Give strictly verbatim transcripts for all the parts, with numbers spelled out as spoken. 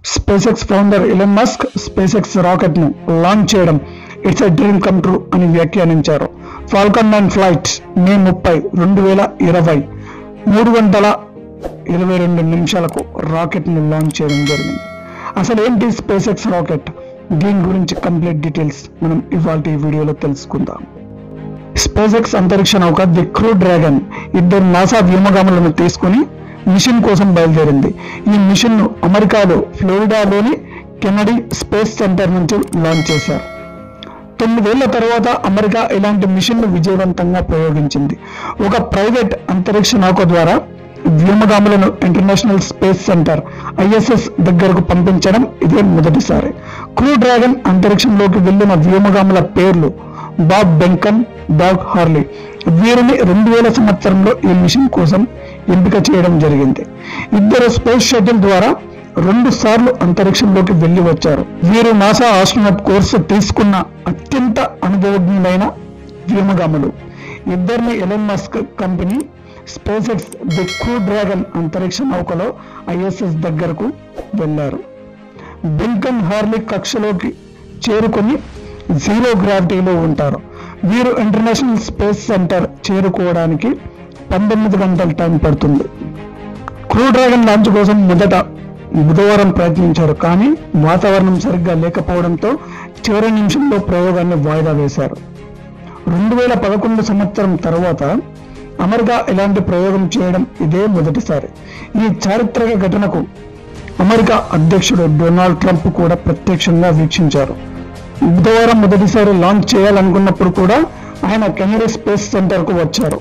Space X founder Elon Musk SpaceX rocket ను launch చేయడం it's a dream come true అని వ్యాఖ్యానించారు. Falcon nine flight మే ముప్పై రెండు వేల ఇరవై మూడు గంటల ఇరవై రెండు నిమిషాలకు రాకెట్ ను లాంచ్ చేయడం జరిగింది. అసలు ఏంటి స్పేస్ ఎక్స్ రాకెట్? దీని గురించి కంప్లీట్ డీటెయిల్స్ మనం ఇవాళ ఈ వీడియోలో తెలుసుకుందాం. స్పేస్ ఎక్స్ అంతరిక్ష నౌక ది క్రూ డ్రాగన్ ఇద్దరు నాసా వ్యోమగాములను తీసుకుని మిషన్ కోసం బయలుదేరింది. ఈ మిషన్ ను అమెరికాలో ఫ్లోరిడాలోని కెనడీ స్పేస్ సెంటర్ నుంచి లాంచ్ చేశారు. తొమ్మిదేళ్ల తర్వాత అమెరికా ఇలాంటి మిషన్ ను విజయవంతంగా ప్రయోగించింది. ఒక ప్రైవేట్ అంతరిక్ష నౌక ద్వారా వ్యోమగాములను ఇంటర్నేషనల్ స్పేస్ సెంటర్ ఐఎస్ఎస్ దగ్గరకు పంపించడం ఇదే మొదటిసారి. క్రూ డ్రాగన్ అంతరిక్షంలోకి వెళ్లిన వ్యోమగాముల పేర్లు బాబ్ బెంకన్, డాగ్ హార్లీ. వీరిని రెండు వేల సంవత్సరంలో ఈ మిషన్ కోసం ఎంపిక చేయడం జరిగింది. ఇద్దరు స్పేస్ షటిల్ ద్వారా రెండు సార్లు అంతరిక్షంలోకి వెళ్లి వచ్చారు. వీరు నాసా ఆస్ట్రోనట్ కోర్సు తీసుకున్న అత్యంత అనుభవజ్ఞులైన వ్యోమగాములు. ఇద్దరిని Elon Musk company SpaceX the crew Dragon అంతరిక్ష నౌకలో ఐఎస్ఎస్ దగ్గరకు వెళ్లారు. బెంకన్, హార్లీ కక్షలోకి చేరుకొని జీరో గ్రావిటీలో ఉంటారు. వీరు ఇంటర్నేషనల్ స్పేస్ సెంటర్ చేరుకోవడానికి పంతొమ్మిది గంటల టైం పడుతుంది. క్రూ డ్రాగన్ లాంచ్ కోసం మొదట బుధవారం ప్రయత్నించారు, కానీ వాతావరణం సరిగ్గా లేకపోవడంతో చివరి నిమిషంలో ప్రయోగాన్ని వాయిదా వేశారు. రెండు వేల పదకొండు సంవత్సరం తర్వాత అమెరికా ఇలాంటి ప్రయోగం చేయడం ఇదే మొదటిసారి. ఈ చారిత్రక ఘటనకు అమెరికా అధ్యక్షుడు డొనాల్డ్ ట్రంప్ కూడా ప్రత్యక్షంగా వీక్షించారు. బుధవారం మొదటిసారి లాంచ్ చేయాలనుకున్నప్పుడు కూడా ఆయన కెనడీ స్పేస్ సెంటర్ కు వచ్చారు.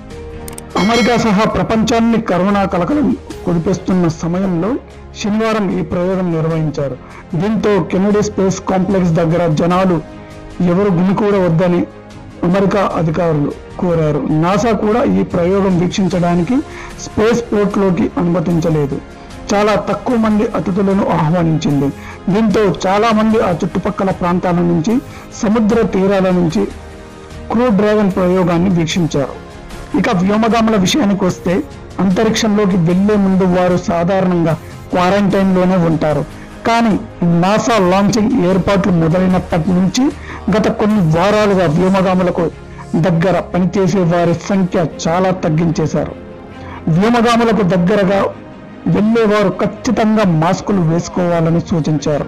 అమెరికా సహా ప్రపంచాన్ని కరోనా కలకలం కుదిపిస్తున్న సమయంలో శనివారం ఈ ప్రయోగం నిర్వహించారు. దీంతో కెనడీ స్పేస్ కాంప్లెక్స్ దగ్గర జనాలు ఎవరు గుమికూడవద్దని అమెరికా అధికారులు కోరారు. నాసా కూడా ఈ ప్రయోగం వీక్షించడానికి స్పేస్ పోర్ట్ లోకి అనుమతించలేదు. చాలా తక్కువ మంది అతిథులను ఆహ్వానించింది. దీంతో చాలా మంది ఆ చుట్టుపక్కల ప్రాంతాల నుంచి, సముద్ర తీరాల నుంచి క్రూ డ్రాగన్ ప్రయోగాన్ని వీక్షించారు. ఇక వ్యోమగాముల విషయానికి వస్తే అంతరిక్షంలోకి వెళ్లే ముందు వారు సాధారణంగా క్వారంటైన్ లోనే ఉంటారు. కానీ నాసా లాంచింగ్ ఏర్పాట్లు మొదలైనప్పటి నుంచి గత కొన్ని వారాలుగా వ్యోమగాములకు దగ్గర పనిచేసే వారి సంఖ్య చాలా తగ్గించేశారు. వ్యోమగాములకు దగ్గరగా వెళ్లేవారు ఖచ్చితంగా మాస్కులు వేసుకోవాలని సూచించారు.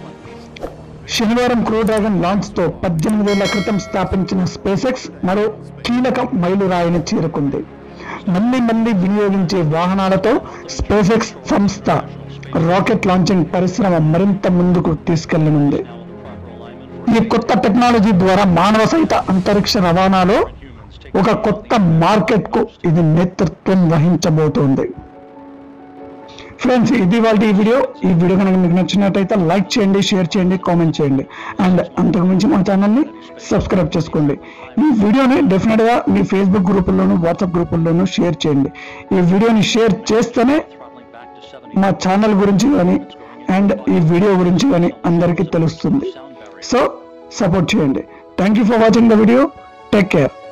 శనివారం క్రూ డ్రాగన్ లాంచ్ తో పద్దెనిమిదేళ్ల క్రితం స్థాపించిన స్పేస్ ఎక్స్ మరో కీలక మైలురాయిని చేరుకుంది. మళ్లీ మళ్లీ వినియోగించే వాహనాలతో స్పేస్ ఎక్స్ సంస్థ రాకెట్ లాంచింగ్ పరిశ్రమ మరింత ముందుకు తీసుకెళ్లనుంది. ఈ కొత్త టెక్నాలజీ ద్వారా మానవ సహిత అంతరిక్ష రవాణాలో ఒక కొత్త మార్కెట్ కు ఇది నేతృత్వం వహించబోతోంది. ఫ్రెండ్స్, ఇది వాళ్ళ ఈ వీడియో. ఈ వీడియో కనుక మీకు నచ్చినట్టయితే లైక్ చేయండి, షేర్ చేయండి, కామెంట్ చేయండి, అండ్ అంతకు మించి మా ఛానల్ని సబ్స్క్రైబ్ చేసుకోండి. ఈ వీడియోని డెఫినెట్గా మీ ఫేస్బుక్ గ్రూపుల్లోనూ, వాట్సాప్ గ్రూపుల్లోనూ షేర్ చేయండి. ఈ వీడియోని షేర్ చేస్తేనే మా ఛానల్ గురించి కానీ అండ్ ఈ వీడియో గురించి కానీ అందరికీ తెలుస్తుంది. సో సపోర్ట్ చేయండి. Thank you for watching the video. Take care.